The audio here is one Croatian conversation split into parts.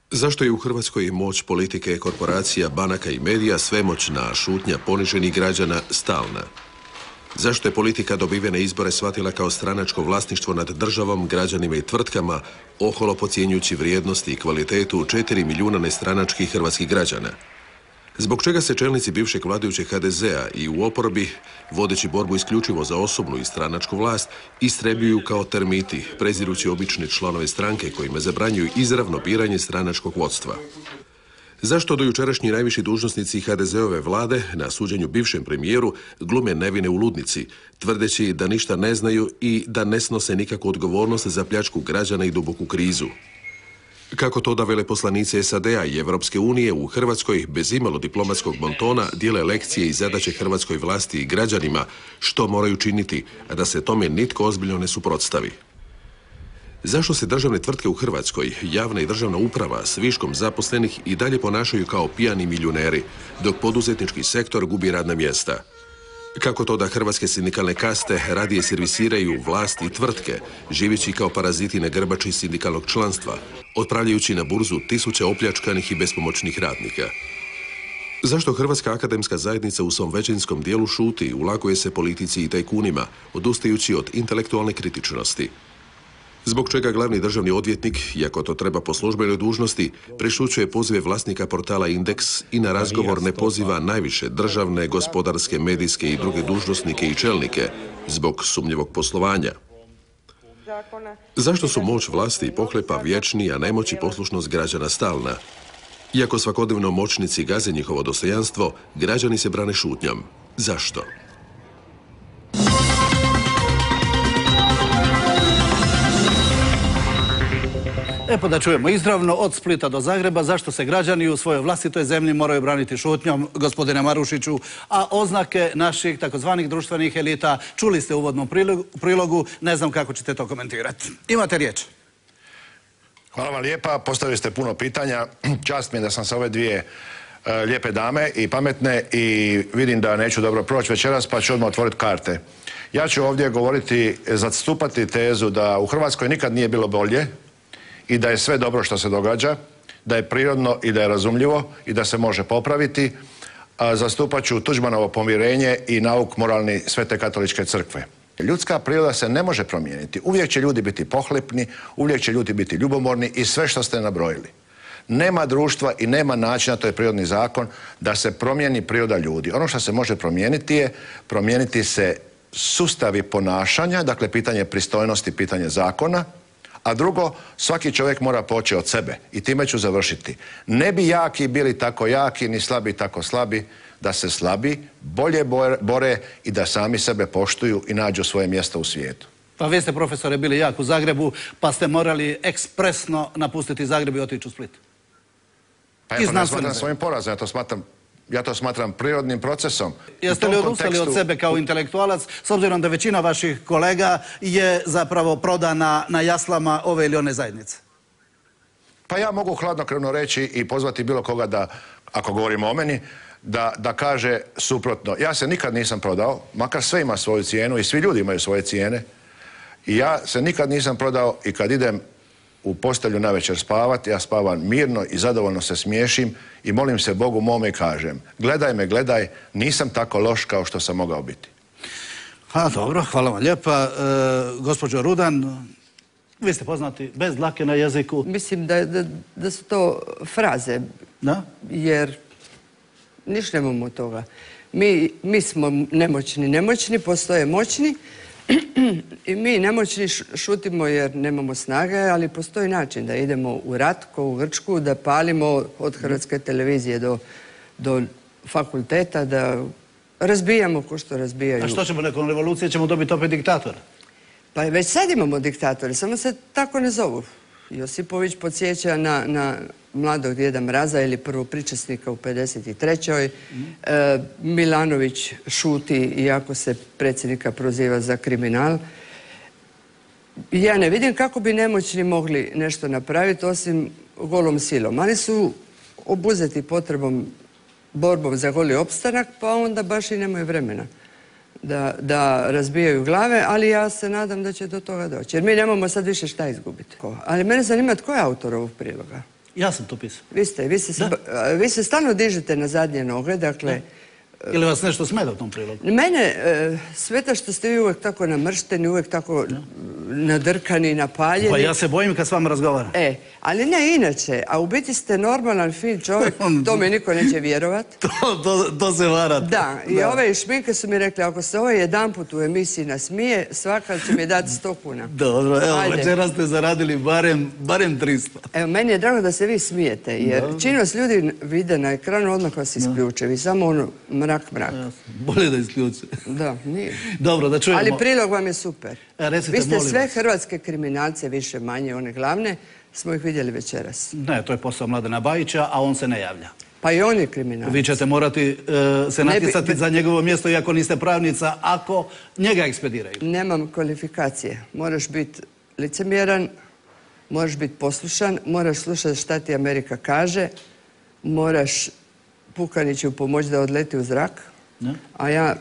Zašto je u Hrvatskoj moć politike, korporacija, banaka i medija svemoćna, a šutnja poniženih građana stalna? Zašto je politika dobivene izbore shvatila kao stranačko vlasništvo nad državom, građanima i tvrtkama, oholo podcjenjujući vrijednosti i kvalitetu 4 milijuna nestranačkih hrvatskih građana? Zbog čega se čelnici bivšeg vladajućeg HDZ-a i u oporbi, vodeći borbu isključivo za osobnu i stranačku vlast, istrebljuju kao termiti, prezirući obične članove stranke kojima zabranjuju izravno biranje stranačkog vodstva? Zašto do jučerašnji najviši dužnosnici HDZ-ove vlade na suđenju bivšem premijeru glume nevine u ludnici, tvrdeći da ništa ne znaju i da ne snose nikakvu odgovornost za pljačku građana i duboku krizu? Kako to da veleposlanici SAD-a i Evropske unije u Hrvatskoj bez imalo diplomatskog bontona dijele lekcije i zadaće hrvatskoj vlasti i građanima što moraju činiti, a da se tome nitko ozbiljno ne suprotstavi? Zašto se državne tvrtke u Hrvatskoj, javna i državna uprava s viškom zaposlenih i dalje ponašaju kao pijani milijuneri, dok poduzetnički sektor gubi radna mjesta? Kako to da hrvatske sindikalne kaste radije servisiraju vlast i tvrtke, živeći kao paraziti na grbači sindikalnog članstva, otpravljajući na burzu tisuće opljačkanih i bespomoćnih radnika? Zašto Hrvatska akademska zajednica u svom većinskom dijelu šuti, ulaguje se politici i tajkunima, odustajući od intelektualne kritičnosti? Zbog čega glavni državni odvjetnik, iako to treba po službenoj dužnosti, prešućuje pozive vlasnika portala Indeks i na razgovor ne poziva najviše državne, gospodarske, medijske i druge dužnosnike i čelnike zbog sumnjivog poslovanja? Zašto su moć vlasti i pohlepa vječni, a nemoć i poslušnost građana stalna? Iako svakodnevno moćnici gaze njihovo dostojanstvo, građani se brane šutnjom. Zašto? Pa da čujemo izravno od Splita do Zagreba zašto se građani u svojoj vlastitoj zemlji moraju braniti šutnjom, gospodine Marušiću, a oznake naših takozvanih društvenih elita čuli ste u uvodnom prilogu, ne znam kako ćete to komentirati. Imate riječ. Hvala vam lijepa, postavili ste puno pitanja. Čast mi je da sam sa ove dvije lijepe dame i pametne i vidim da neću dobro proći večeras pa ću odmah otvoriti karte. Ja ću ovdje govoriti, zastupati tezu da u Hrvatskoj nikad nije bilo bolje i da je sve dobro što se događa, da je prirodno i da je razumljivo i da se može popraviti. Zastupat ću Tuđmanovo pomirenje i nauk moralni Svete katoličke crkve. Ljudska priroda se ne može promijeniti. Uvijek će ljudi biti pohlepni, uvijek će ljudi biti ljubomorni i sve što ste nabrojili. Nema društva i nema načina, to je prirodni zakon, da se promijeni priroda ljudi. Ono što se može promijeniti je promijeniti se sustavi ponašanja, dakle pitanje pristojnosti, pitanje zakona. A drugo, svaki čovjek mora poći od sebe i time ću završiti. Ne bi jaki bili tako jaki, ni slabi tako slabi, da se slabi bolje bore i da sami sebe poštuju i nađu svoje mjesto u svijetu. Pa vi ste, profesore, bili jak u Zagrebu, pa ste morali ekspresno napustiti Zagreb i otići u Split. Pa ja to ne smatram svojim porazom, ja to smatram prirodnim procesom. Jeste li odustali od sebe kao intelektualac, s obzirom da većina vaših kolega je zapravo prodana na jaslama ove ili one zajednice? Pa ja mogu hladnokrvno reći i pozvati bilo koga da, ako govorimo o meni, da kaže suprotno. Ja se nikad nisam prodao, makar sve ima svoju cijenu i svi ljudi imaju svoje cijene. I ja se nikad nisam prodao i kad idem u postelju navečer spavati, ja spavam mirno i zadovoljno se smiješim i molim se Bogu mome i kažem: gledaj me, gledaj, nisam tako loš kao što sam mogao biti. Dobro, hvala vam lijepa. Gospođo Rudan, vi ste poznati bez dlake na jeziku. Mislim da su to fraze, jer niš nemamo od toga. Mi smo nemoćni, postoje moćni i mi nemoćni šutimo jer nemamo snage, ali postoji način da idemo u rat, ko u Grčku, da palimo od Hrvatske televizije do fakulteta, da razbijamo ko što razbijaju. A što ćemo nakon revolucije? Ćemo dobiti opet diktatora? Pa već sad imamo diktatore, samo se tako ne zovu. Josipović podsjeća na mladog djeda Mraza ili prvopričesnika u 53. Milanović šuti iako se predsjednika proziva za kriminal. Ja ne vidim kako bi nemoćni mogli nešto napraviti osim golom silom. Ali su obuzeti borbom za goli opstanak, pa onda baš i nemaju vremena da razbijaju glave, ali ja se nadam da će do toga doći. Jer mi nemamo sad više šta izgubiti. Ali mene zanima tko je autor ovog priloga. Ja sam to pisao. Vi se stalno dižete na zadnje noge, dakle... Ili vas nešto smeta u tom prilogu? Mene smeta što ste vi uvijek tako namršteni, uvijek tako nadrkani, napaljeni. Pa ja se bojim kad s vama razgovaram. Ali ne inače, a u biti ste normalan, fin čovjek, to mi niko neće vjerovat. To se varate. Da, i ove šminke su mi rekli, ako se ovaj jedanput u emisiji nasmije, svaka će mi dati 100 kuna. Dobro, evo, večeras ste zaradili barem 300. Evo, meni je drago da se vi smijete, jer čini vas ljudi vide na ekranu, odmah vas isključe. Vi samo ono mrak. Bolje da isključe. Da, nije. Dobro, da čujemo. Ali prilog vam je super. Recite, vi ste sve hrvatske kriminalce, više manje, one glavne, smo ih vidjeli večeras. Ne, to je posao Mladena Bajića, a on se ne javlja. Pa i on je kriminalac. Vi ćete morati se natjecati za njegovo mjesto, iako niste pravnica, ako njega ekspediraju. Nemam kvalifikacije. Moraš biti licemjeran, moraš biti poslušan, moraš slušati šta ti Amerika kaže, moraš Pukaniću pomoći da odleti u zrak, a ja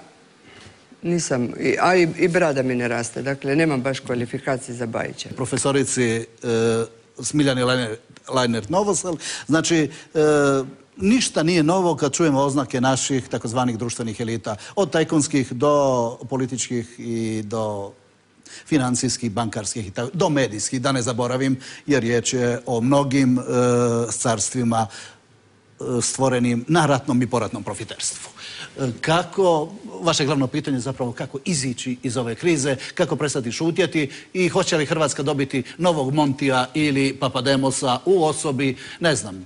nisam, a i brada mi ne raste, dakle nemam baš kvalifikacije za Bajića. Profesorici Smiljani Lajnert-Novosel, znači ništa nije novo kad čujemo oznake naših takozvanih društvenih elita, od tajkunskih do političkih i do financijskih, bankarskih, do medijskih, da ne zaboravim, jer riječ je o mnogim carstvima stvorenim na ratnom i poratnom profiterstvu. Kako, vaše glavno pitanje je zapravo kako izići iz ove krize, kako prestati šutjeti i hoće li Hrvatska dobiti novog Montija ili Papademosa u osobi, ne znam,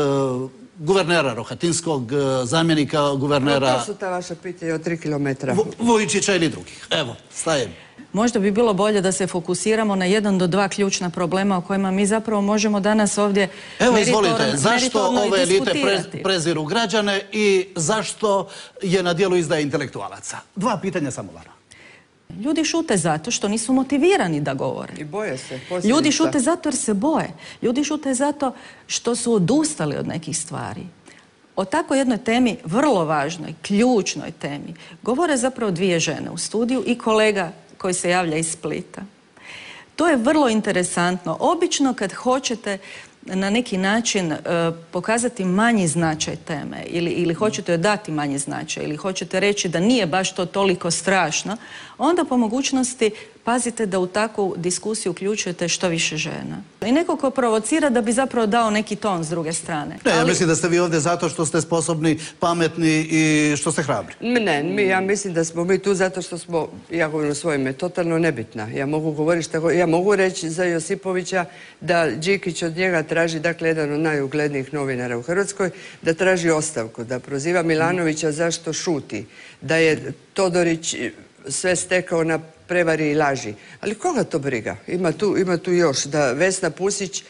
guvernera Rohatinskog, zamjenika guvernera... To su ta vaša pitanja od 3 kilometra. Vujičića ili drugih. Evo, stajem. Možda bi bilo bolje da se fokusiramo na 1 do 2 ključna problema o kojima mi zapravo možemo danas ovdje meritorno i diskutirati. Evo, izvolite, zašto ove elite preziru građane i zašto je na dijelu izdaje intelektualaca? 2 pitanja samo vama. Ljudi šute zato što nisu motivirani da govore. I boje se. Ljudi šute zato jer se boje. Ljudi šute zato što su odustali od nekih stvari. O tako jednoj temi, vrlo važnoj, ključnoj temi, govore zapravo 2 žene u studiju i kolega koji se javlja iz Splita. To je vrlo interesantno. Obično kad hoćete na neki način pokazati manji značaj teme ili hoćete joj dati manji značaj ili hoćete reći da nije baš to toliko strašno, onda po mogućnosti pazite da u takvu diskusiju uključujete što više žena. I neko ko provocira da bi zapravo dao neki ton s druge strane. Ne, ja mislim da ste vi ovdje zato što ste sposobni, pametni i što ste hrabri. Ne, ja mislim da smo mi tu zato što smo, ja govorim o svoje ime, totalno nebitna. Ja mogu govoriti što ja mogu reći za Josipovića da Đikić od njega traži, dakle, jedan od najuglednijih novinara u Hrvatskoj, da traži ostavku, da proziva Milanovića zašto šuti, da je Todorić sve stekao na prevari i laži. Ali koga to briga? Ima tu još da Vesna Pusić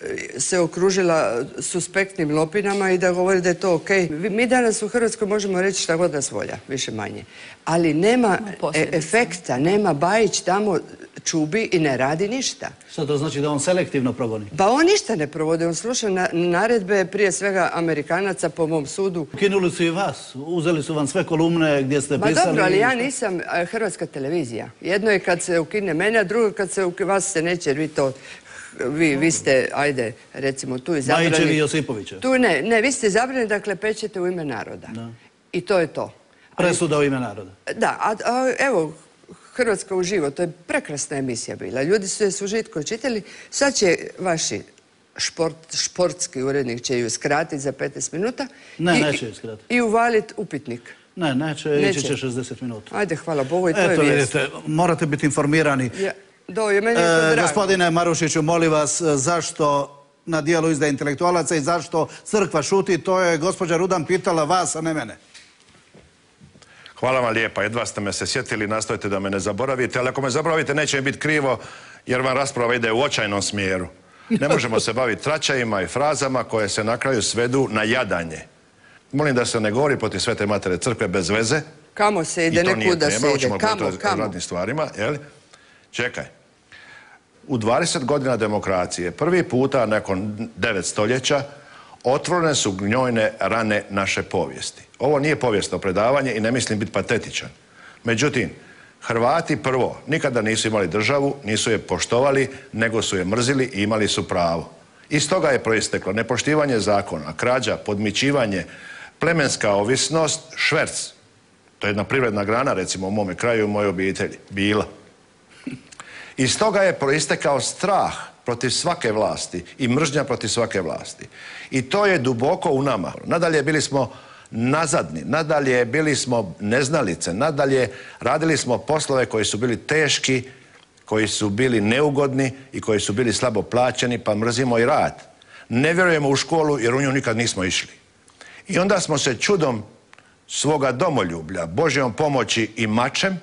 se okružila suspektnim lopinama i da govori da je to okej. Mi danas u Hrvatskoj možemo reći šta god nas volja, više manje. Ali nema efekta, nema Bajić tamo čubi i ne radi ništa. Što to znači da on selektivno progoni? Pa on ništa ne provodi, on sluša naredbe prije svega Amerikanaca po mom sudu. Ukinuli su i vas, uzeli su vam sve kolumne gdje ste pisali... Ma dobro, ali ja nisam Hrvatska televizija. Jedno je kad se ukine mene, a drugo kad se vas se neće, jer vi to... Vi ste, ajde, recimo tu izabrani... Bajićevi i Josipovića. Tu ne, vi ste izabrani da klepećete u ime naroda. I to je to. Presuda u ime naroda. Da, evo, Hrvatska uživo, to je prekrasna emisija bila. Ljudi su je s užitkom čitali. Sad će vaši športski urednik će ju skratiti za 15 minuta. Ne, neće ju skratiti. I uvaliti upitnik. Ne, neće, ići će 60 minuta. Ajde, hvala Bogu, i to je vijest. Eto, vidite, morate biti informirani. Gospodine Marušiću, molim vas, zašto na dijelu izdaje intelektualaca i zašto crkva šuti, to je gospođa Rudan pitala vas, a ne mene. Hvala vam lijepa, jedva ste me se sjetili, nastojite da me ne zaboravite, ali ako me zaboravite neće mi biti krivo jer vam rasprava ide u očajnom smjeru. Ne možemo se baviti tračajima i frazama koje se na kraju svedu na jadanje. Molim da se ne govori protiv Svete Matere Crkve bez veze. Kamo se ide, nekuda se ide. Kamo? Stvarima, jel? Čekaj. U 20 godina demokracije, prvi puta nakon 9 stoljeća, otvorene su gnjojne rane naše povijesti. Ovo nije povijesno predavanje i ne mislim biti patetičan. Međutim, Hrvati prvo nikada nisu imali državu, nisu je poštovali, nego su je mrzili i imali su pravo. Iz toga je proisteklo nepoštivanje zakona, krađa, podmićivanje, plemenska ovisnost, šverc. To je jedna privredna grana, recimo u mome kraju, u mojoj obitelji, bila. Iz toga je proistekao strah protiv svake vlasti i mržnja protiv svake vlasti. I to je duboko u nama. Nadalje bili smo nazadni, nadalje bili smo neznalice, nadalje radili smo poslove koji su bili teški, koji su bili neugodni i koji su bili slabo plaćeni, pa mrzimo i rad. Ne vjerujemo u školu jer u nju nikad nismo išli. I onda smo se čudom svoga domoljublja, Božjom pomoći i mačem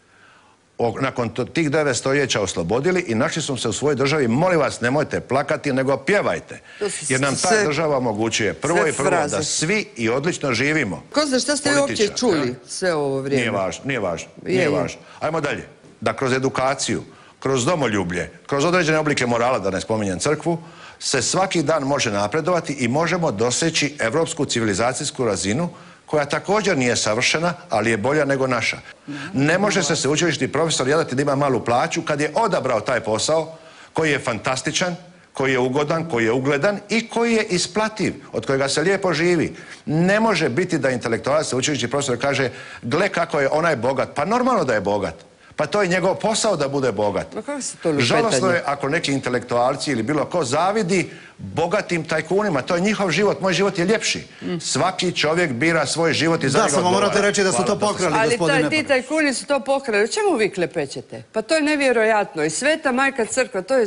nakon tih 9 stoljeća oslobodili i našli smo se u svojoj državi. Molim vas, nemojte plakati, nego pjevajte. Jer nam ta država omogućuje prvo i prvo da svi i odlično živimo. Ko zna šta ste vi uopće čuli sve ovo vrijeme? Nije važno. Ajmo dalje. Da kroz edukaciju, kroz domoljublje, kroz određene oblike morala, da ne spominjem crkvu, se svaki dan može napredovati i možemo doseći evropsku civilizacijsku razinu koja također nije savršena, ali je bolja nego naša. Ne može se sveučilišni profesor jadati da ima malu plaću kad je odabrao taj posao koji je fantastičan, koji je ugodan, koji je ugledan i koji je isplativ, od kojega se lijepo živi. Ne može biti da intelektualac sveučilišni profesor kaže gle kako je onaj bogat. Pa normalno da je bogat. Pa to je njegov posao da bude bogat. Žalosno je ako neki intelektualci ili bilo ko zavidi bogatim tajkunima. To je njihov život, moj život je ljepši. Svaki čovjek bira svoj život i za njega odgovara. Da, samo morate reći da su to pokrali, gospodine. Ali ti tajkuni su to pokrali. O čemu vi klepećete? Pa to je nevjerojatno. I Sveta Majka Crkva, to je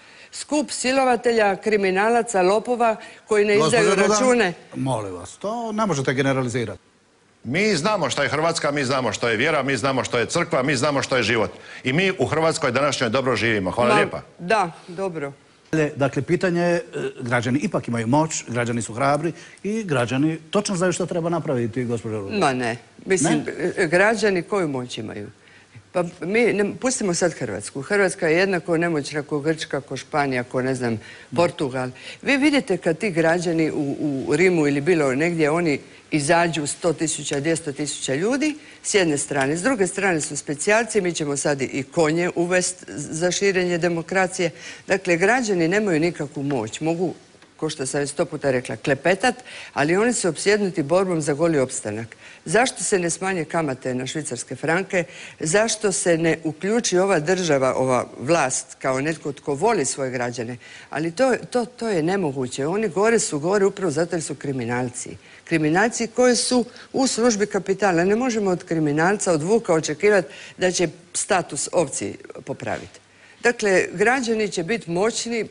skup silovatelja, kriminalaca, lopova koji ne izdaju račune. Molim vas, to ne možete generalizirati. Mi znamo što je Hrvatska, mi znamo što je vjera, mi znamo što je crkva, mi znamo što je život. I mi u Hrvatskoj današnjoj dobro živimo. Hvala lijepa. Da, dobro. Dakle, pitanje je, građani ipak imaju moć, građani su hrabri i građani točno znaju što treba napraviti, gospođo Ruda. Ma ne. Mislim, građani koju moć imaju? Pa mi, pustimo sad Hrvatsku. Hrvatska je jednako nemoćna ko Grčka, ko Španija, ko ne znam, Portugal. Vi vidite kad ti građani u Rimu ili bilo negdje, oni izađu 100.000, 200.000 ljudi s jedne strane. S druge strane su specijalci, mi ćemo sad i konje uvesti za širenje demokracije. Dakle, građani nemaju nikakvu moć. Mogu, ko što sam 100 puta rekla, klepetat, ali oni su opsjednuti borbom za goli opstanak. Zašto se ne smanje kamate na švicarske franke? Zašto se ne uključi ova država, ova vlast, kao netko tko voli svoje građane? Ali to je nemoguće. Oni su gore upravo zato jer su kriminalci. Kriminalci koji su u službi kapitala. Ne možemo od kriminalca, od vuka očekivati da će status ovci popraviti. Dakle, građani će biti moćni,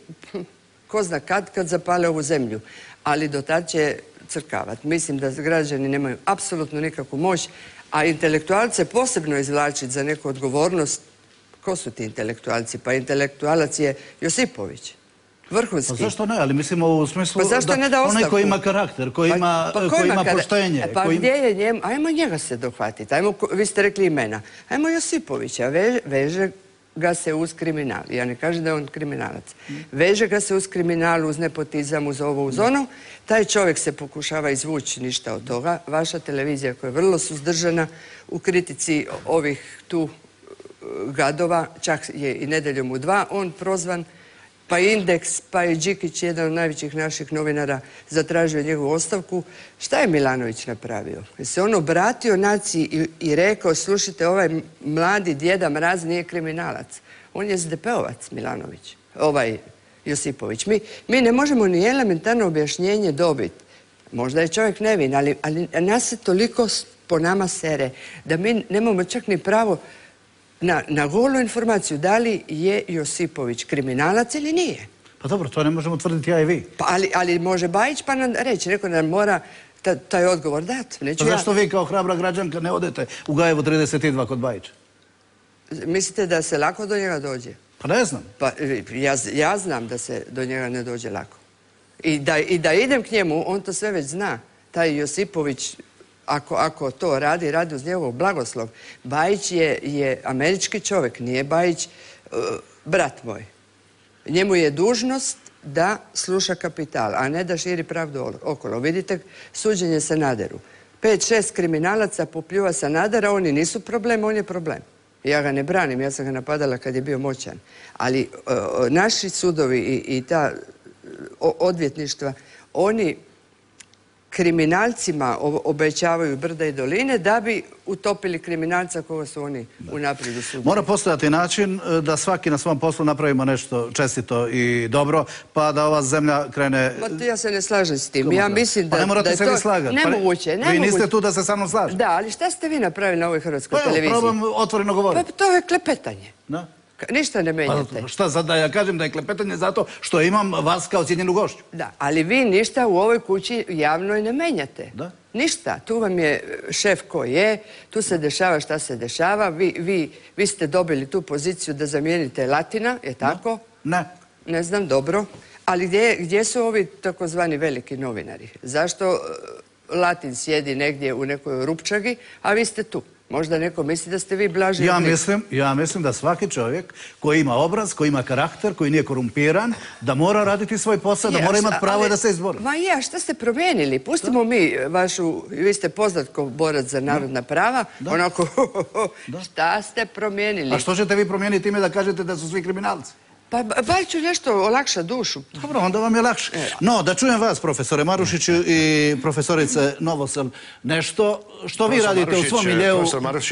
ko zna kad zapale ovu zemlju. Ali do tad će crkavati. Mislim da građani nemaju apsolutno nikakvu moć, a intelektualce posebno izvlačiti za neku odgovornost. Ko su ti intelektualci? Pa intelektualac je Josipović. Vrhunski. Pa zašto ne? Ali mislimo u smislu da onaj koji ima karakter, koji ima poštenje. Pa gdje je njemu? Ajmo njega se dohvatiti. Vi ste rekli imena. Ajmo Josipovića. Veže ga se uz kriminal. Ja ne kažem da je on kriminalac. Veže ga se uz kriminal, uz nepotizam, uz ovo, uz ono. Taj čovjek se pokušava izvući, ništa od toga. Vaša televizija koja je vrlo suzdržana u kritici ovih tu gadova, čak je i Nedjeljom u 2 on prozvan, pa Indeks, pa i Đikić, jedan od najvećih naših novinara, zatražio njegovu ostavku. Šta je Milanović napravio? Je se on obratio naciji i rekao, slušajte, ovaj mladi djeda Mraz nije kriminalac. On je SDP-ovac, Milanović, Josipović. Mi ne možemo ni elementarno objašnjenje dobiti. Možda je čovjek nevin, ali nas se toliko po nama sere da mi nemamo čak ni pravo na golu informaciju da li je Josipović kriminalac ili nije. Pa dobro, to ne možemo tvrditi ja i vi. Ali može Bajić pa nam reći, neko nam mora taj odgovor dati. Pa zašto vi kao hrabra građanka ne odete u Gajevo 32 kod Bajića? Mislite da se lako do njega dođe? Pa ne znam. Pa ja znam da se do njega ne dođe lako. I da idem k njemu, on to sve već zna. Taj Josipović, ako to radi uz njegov blagoslov. Bajić je američki čovjek, nije Bajić brat moj. Njemu je dužnost da sluša kapital, a ne da širi pravdu okolo. Vidite, suđenje Sanaderu. 5-6 kriminalaca popljuva Sanadera, oni nisu problem, on je problem. Ja ga ne branim, ja sam ga napadala kad je bio moćan. Ali naši sudovi i ta odvjetništva, oni kriminalcima obećavaju brda i doline da bi utopili kriminalca koga su oni unaprijed osudili. Mora postojati način da svaki na svom poslu napravimo nešto čestito i dobro, pa da ova zemlja krene... Ja se ne slažem s tim. Ja mislim da je to... Pa ne morate se vi slagati. Nemoguće. Vi niste tu da se sa mnom slažete. Da, ali šta ste vi napravili na ovoj hrvatskoj televiziji? Pa evo, probam otvoreno govoriti. Pa to je klepetanje. Ništa ne menjate. Pa šta sad da ja kažem da je klepetanje zato što imam vas kao cijenjenu gošću? Da, ali vi ništa u ovoj kući javno i ne menjate. Da? Ništa. Tu vam je šef ko je, tu se dešava šta se dešava. Vi ste dobili tu poziciju da zamijenite Latina, je tako? Ne. Ne znam, dobro. Ali gdje su ovi takozvani veliki novinari? Zašto Latin sjedi negdje u nekoj rupčagi, a vi ste tu? Možda neko misli da ste vi blaži. Ja mislim da svaki čovjek koji ima obraz, koji ima karakter, koji nije korumpiran, da mora raditi svoj posao, da mora imati pravo i da se izbori. Ma ja, šta ste promijenili? Pustimo mi vašu, vi ste poznat kao borac za narodna prava, onako, šta ste promijenili? A što ćete vi promijeniti time da kažete da su svi kriminalci? Pa bar ću nešto olakšati dušu. Dobro, onda vam je lakše. No, da čujem vas, profesore Marušiću i profesorice Novosel, nešto što vi radite u svom miljeu...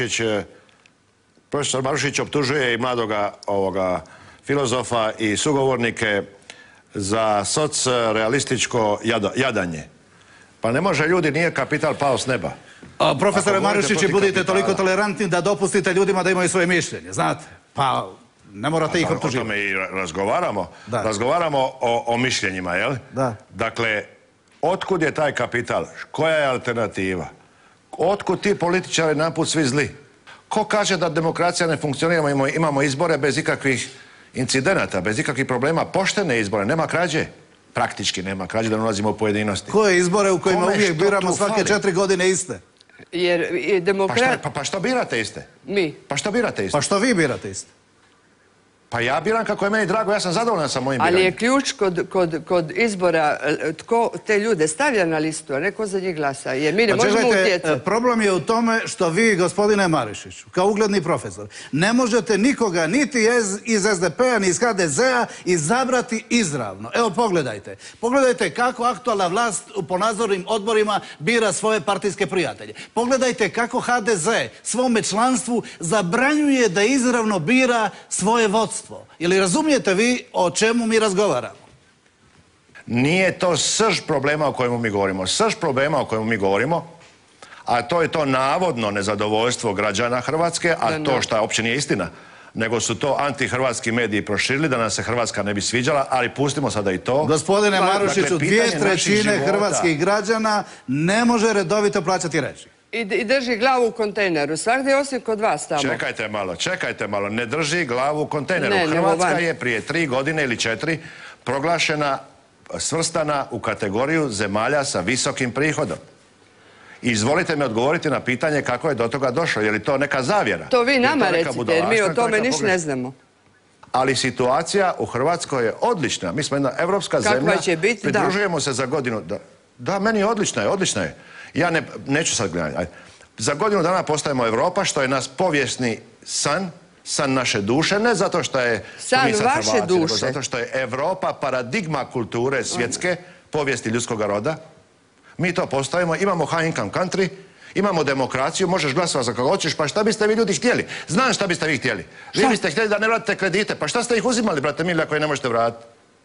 Profesor Marušić optužuje i mladoga filozofa i sugovornike za socrealističko jadanje. Pa ne može ljudi, nije kapital pao s neba. Profesore Marušiću, budite toliko tolerantni da dopustite ljudima da imaju svoje mišljenje, znate? Pa... Ne morate ih optužiti. O tome i razgovaramo. Razgovaramo o mišljenjima, jel? Da. Dakle, otkud je taj kapital? Koja je alternativa? Otkud ti političari naput svi zli? Ko kaže da demokracija ne funkcionira, imamo izbore bez ikakvih incidenata, bez ikakvih problema, poštene izbore, nema krađe. Praktički nema krađe, da ne ulazimo u pojedinosti. Koje izbore u kojima uvijek biramo svake 4 godine iste? Jer demokrat... Pa što birate iste? Mi. Pa što birate iste? Pa što vi birate iste? Pa ja biram kako je meni drago, ja sam zadovoljan sa mojim biranjem. Ali je ključ kod izbora tko te ljude stavlja na listu, a ne ko za njih glasa, jer mi ne možemo utjecati. Problem je u tome što vi, gospodine Marušiću, kao ugledni profesor, ne možete nikoga, niti iz SDP-a, ni iz HDZ-a, izabrati izravno. Evo, pogledajte. Pogledajte kako aktualna vlast po nadzornim odborima bira svoje partijske prijatelje. Pogledajte kako HDZ svome članstvu zabranjuje da izravno bira svoje vodstvo. Ili razumijete vi o čemu mi razgovaramo? Nije to srž problema o kojemu mi govorimo. Srž problema o kojemu mi govorimo, a to je to navodno nezadovoljstvo građana Hrvatske, a to što uopće nije istina, nego su to antihrvatski mediji proširili da nam se Hrvatska ne bi sviđala, ali pustimo sada i to. Gospodine Marušiću, 2/3 hrvatskih građana ne može redovito plaćati režije. I drži glavu u kontejneru. Svakdje osim kod vas tamo. Čekajte malo. Ne drži glavu u kontejneru. Hrvatska je prije 3 godine ili 4 proglašena, svrstana u kategoriju zemalja sa visokim prihodom. Izvolite mi odgovoriti na pitanje kako je do toga došlo. Je li to neka zavjera? To vi nama recite, jer mi o tome ništa ne znamo. Ali situacija u Hrvatskoj je odlična. Mi smo jedna evropska zemlja. Kakva će biti? Pridružujemo se za godinu. Da, meni je odlična je. Ja neću sad gledati. Za godinu dana postajemo Europa, što je nas povijesni san naše duše, ne zato što je... San vaše duše. Nego zato što je Europa paradigma kulture svjetske, povijesti ljudskog roda. Mi to postajemo, imamo high income country, imamo demokraciju, možeš glasovati za koga hoćeš, pa šta biste vi ljudi htjeli? Znam šta biste vi htjeli. Vi biste htjeli da ne vratite kredite, pa šta ste ih uzimali, brate mili, ako ih ne možete vratiti?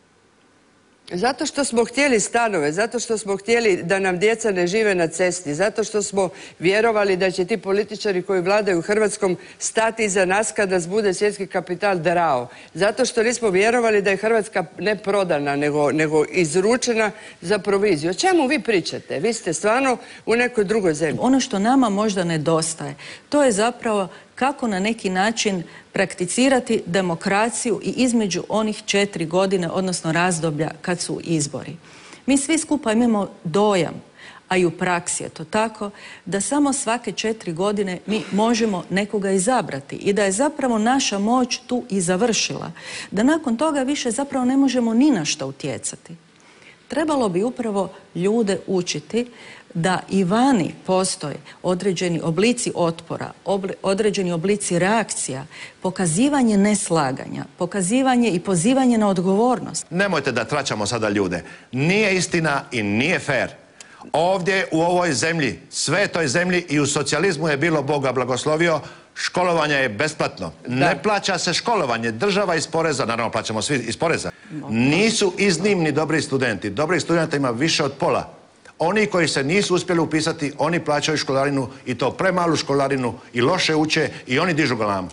Zato što smo htjeli stanove, zato što smo htjeli da nam djeca ne žive na cesti, zato što smo vjerovali da će ti političari koji vladaju Hrvatskom stati iza nas kada bude svjetski kapital drao. Zato što nismo vjerovali da je Hrvatska ne prodana, nego izručena za proviziju. O čemu vi pričate? Vi ste stvarno u nekoj drugoj zemlji. Ono što nama možda nedostaje, to je zapravo kako na neki način prakticirati demokraciju i između onih 4 godine, odnosno razdoblja kad su izbori. Mi svi skupa imamo dojam, a i u praksi je to tako, da samo svake 4 godine mi možemo nekoga izabrati i da je zapravo naša moć tu i završila. Da nakon toga više zapravo ne možemo ni na što utjecati. Trebalo bi upravo ljude učiti da i vani postoje određeni oblici otpora, određeni oblici reakcija, pokazivanje neslaganja, pokazivanje i pozivanje na odgovornost. Nemojte da traćamo sada ljude. Nije istina i nije fair. Ovdje u ovoj zemlji, svetoj zemlji i u socijalizmu je bilo Boga blagoslovio, školovanje je besplatno. Ne plaća se školovanje, država iz poreza, naravno plaćamo svi iz poreza. Nisu iznimni dobri studenti. Dobrih studenta ima više od pola. Oni koji se nisu uspjeli upisati, oni plaćaju školarinu i to premalu školarinu i loše uče i oni dižu galamu.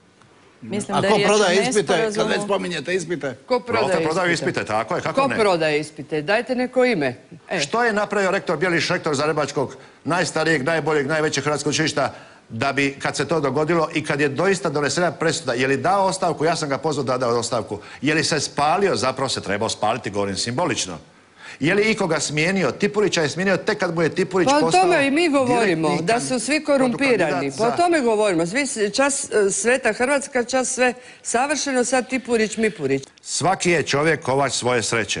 A ko prodaje ispite, kad već spominjete ispite? Ko prodaju ispite, tako je, kako ne? Ko prodaje ispite? Dajte neko ime. Što je napravio rektor Bjeliš, rektor Zagrebačkog, najstarijeg, najboljeg, najvećeg hrvatskog učilišta, da bi, kad se to dogodilo i kad je doista donesena presuda, je li dao ostavku, ja sam ga pozvao da dao ostavku, je li se spalio, zapravo se trebao spaliti, govorim simbolično. Je li ikoga smijenio? Tipurića je smijenio tek kad mu je Tipurić postao... Pa o tome i mi govorimo, da su svi korumpirani. Pa o tome govorimo. Čas sveta Hrvatska, čas sve savršeno, sad Tipurić, Mipurić. Svaki je čovjek kovač svoje sreće.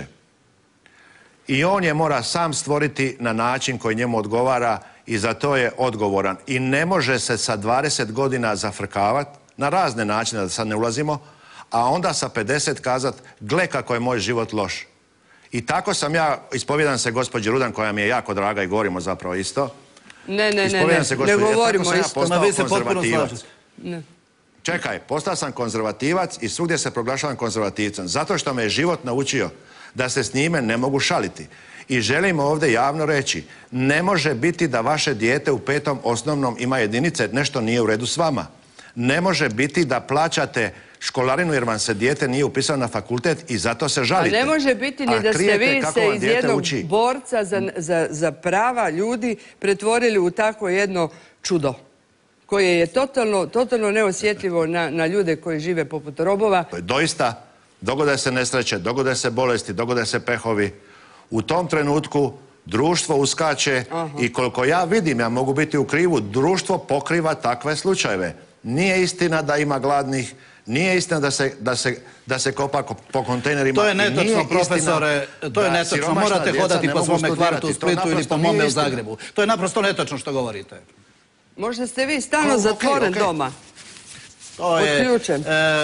I on je mora sam stvoriti na način koji njemu odgovara i za to je odgovoran. I ne može se sa 20 godina zafrkavati, na razne načine da sad ne ulazimo, a onda sa 50 kazat, gle kako je moj život loš. I tako sam ja, ispovjedam se gospođi Rudan, koja mi je jako draga i govorimo zapravo isto. Ne govorimo isto. Ma vi se potpuno slažete. Čekaj, postao sam konzervativac i svugdje se proglašavam konzervativcem. Zato što me je život naučio da se s njime ne mogu šaliti. I želim ovdje javno reći, ne može biti da vaše dijete u 5. osnovnom ima jedinice, nešto nije u redu s vama. Ne može biti da plaćate školarinu jer vam se dijete nije upisalo na fakultet i zato se žalite. A ne može biti ni da ste vi se iz jednog borca za prava ljudi pretvorili u tako jedno čudo koje je totalno neosjetljivo na ljude koji žive poput robova. Doista, dogode se nesreće, dogode se bolesti, dogode se pehovi. U tom trenutku društvo uskače i koliko ja vidim, ja mogu biti u krivu, društvo pokriva takve slučajeve. Nije istina da ima gladnih, nije istina da se kopa po kontejnerima. To je netočno, profesore, to je netočno. Morate hodati po svome kvartu u Splitu ili po mome u Zagrebu. To je naprosto netočno što govorite. Možda ste vi stalno zatvoren doma. To je... Odključen.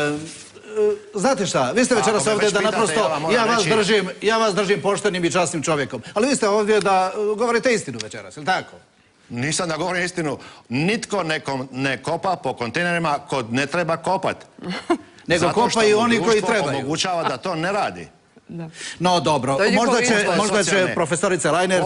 Znate šta, vi ste večeras ovdje da naprosto, ja vas držim poštenim i časnim čovjekom, ali vi ste ovdje da govorite istinu večeras, ili tako? Nisam da govorim istinu. Nitko ne kopa po kontejnerima kod ne treba kopat. Nego kopaju oni koji trebaju. Zato što omogućava da to ne radi. No dobro, možda će profesorica Reiner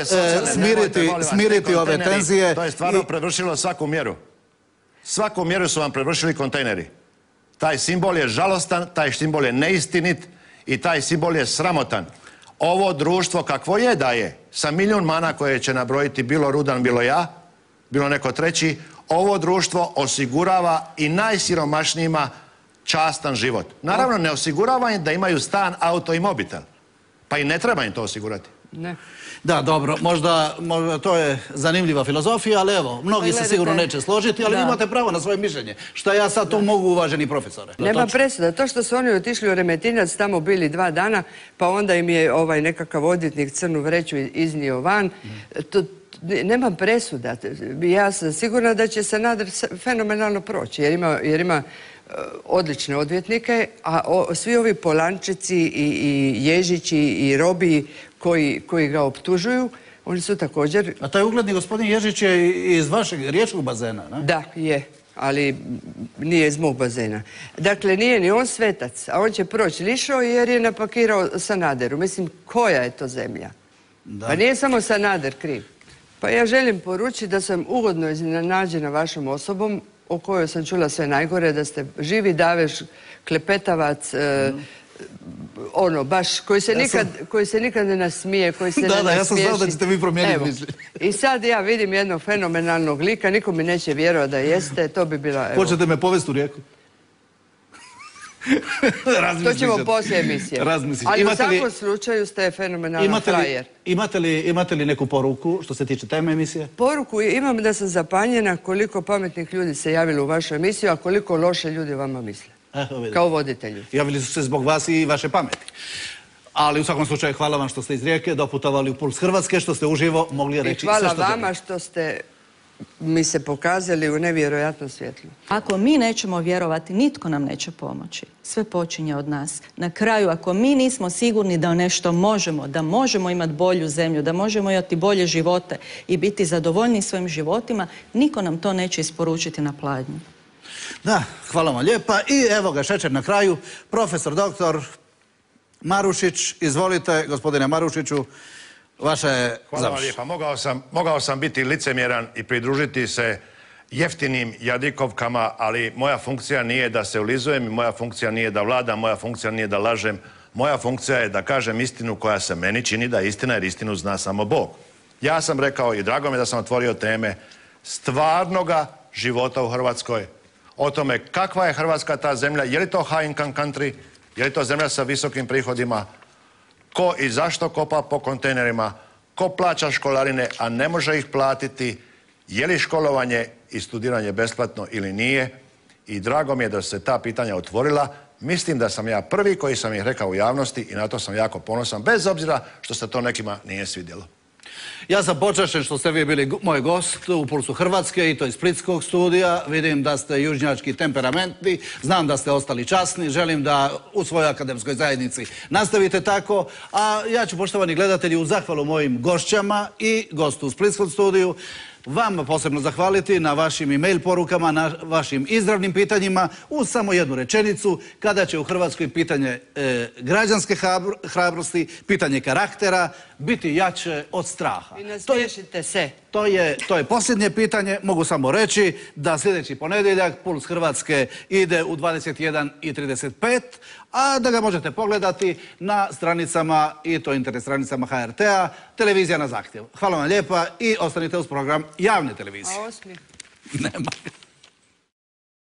smiriti ove tenzije. To je stvarno prevršilo svaku mjeru. Svaku mjeru su vam prevršili kontejneri. Taj simbol je žalostan, taj simbol je neistinit i taj simbol je sramotan. Ovo društvo kakvo je da je, sa milijun mana koje će nabrojiti bilo Rudan, bilo ja, bilo neko treći, ovo društvo osigurava i najsiromašnijima častan život. Naravno, ne osigurava im da imaju stan, auto i mobitel. Pa i ne treba im to osigurati. Ne. Da, dobro, možda to je zanimljiva filozofija, ali evo, mnogi se sigurno neće složiti, ali imate pravo na svoje mišljenje. Šta ja sad tu mogu, uvaženi profesore? Nema presuda. To što su oni otišli u Remetinac, tamo bili 2 dana, pa onda im je nekakav odvjetnik crnu vreću iznio van, nema presuda. Ja sam sigurna da će Sanader fenomenalno proći, jer ima odlične odvjetnike, a svi ovi Polančici i Ježići i Robiji koji ga optužuju, oni su također... A taj ugledni gospodin Ježić je iz vašeg riječkog bazena, ne? Da, je, ali nije iz mog bazena. Dakle, nije ni on svetac, a on će proći lišo jer je napakirao Sanaderu. Mislim, koja je to zemlja? Pa nije samo Sanader kriv. Pa ja želim poručiti da sam ugodno iznenađena vašom osobom, o kojoj sam čula sve najgore, da ste živi daveš, klepetavac, baš, koji se nikad ne nasmije, koji se ne nasmiješi. Da, ja sam znao da ćete vi promijeniti mišljenje. I sad ja vidim jednog fenomenalnog lika, niko mi neće vjerovati da jeste, to bi bila... Hoćete me povesti u Rijeku? To ćemo poslije emisije. Ali u svakom slučaju ste fenomenalan frajer. Imate li neku poruku što se tiče teme emisije? Poruku imam da sam zapanjena koliko pametnih ljudi se javilo u vašu emisiju, a koliko loše ljudi vama misle. Kao voditelju. Javili su se zbog vas i vaše pameti. Ali u svakom slučaju hvala vam što ste iz Rijeke doputovali u Puls Hrvatske, što ste uživo mogli reći sve što želite. I hvala vama što ste mi se pokazali u nevjerojatnom svjetlu. Ako mi nećemo vjerovati, nitko nam neće pomoći. Sve počinje od nas. Na kraju, ako mi nismo sigurni da nešto možemo, da možemo imati bolju zemlju, da možemo imati bolje živote i biti zadovoljni svojim životima, niko nam to neće isporučiti na pladnju. Da, hvala vam lijepa. I evo ga šećer na kraju, profesor doktor Marušić. Izvolite, gospodine Marušiću, vaša je završena. Hvala vam lijepa. Mogao sam biti licemjeran i pridružiti se jeftinim jadikovkama, ali moja funkcija nije da se ulizujem, moja funkcija nije da vladam, moja funkcija nije da lažem. Moja funkcija je da kažem istinu koja se meni čini da je istina, jer istinu zna samo Bog. Ja sam rekao i drago mi je da sam otvorio teme stvarnoga života u Hrvatskoj, o tome kakva je Hrvatska ta zemlja, je li to high income country, je li to zemlja sa visokim prihodima, ko i zašto kopa po kontejnerima, ko plaća školarine, a ne može ih platiti, je li školovanje i studiranje besplatno ili nije. I drago mi je da su se ta pitanja otvorila. Mislim da sam ja prvi koji sam ih rekao u javnosti i na to sam jako ponosan, bez obzira što se to nekima nije svidjelo. Ja sam počašćen što ste vi bili moj gost u Pulsu Hrvatske i to iz Splitskog studija. Vidim da ste južnjački temperamentni, znam da ste ostali časni, želim da u svojoj akademskoj zajednici nastavite tako, a ja ću, poštovani gledatelji, u zahvalu mojim gošćama i gostu u Splitskom studiju vama posebno zahvaliti na vašim e-mail porukama, na vašim izravnim pitanjima, uz samo jednu rečenicu: kada će u Hrvatskoj pitanje građanske hrabrosti, pitanje karaktera biti jače od straha. I nasmiješite se. To je posljednje pitanje. Mogu samo reći da sljedeći ponedjeljak Puls Hrvatske ide u 21:35, a da ga možete pogledati na stranicama, i to internet stranicama HRT-a, televizija na zahtjev. Hvala vam lijepa i ostanite uz program javne televizije. A osmijeh? Nema.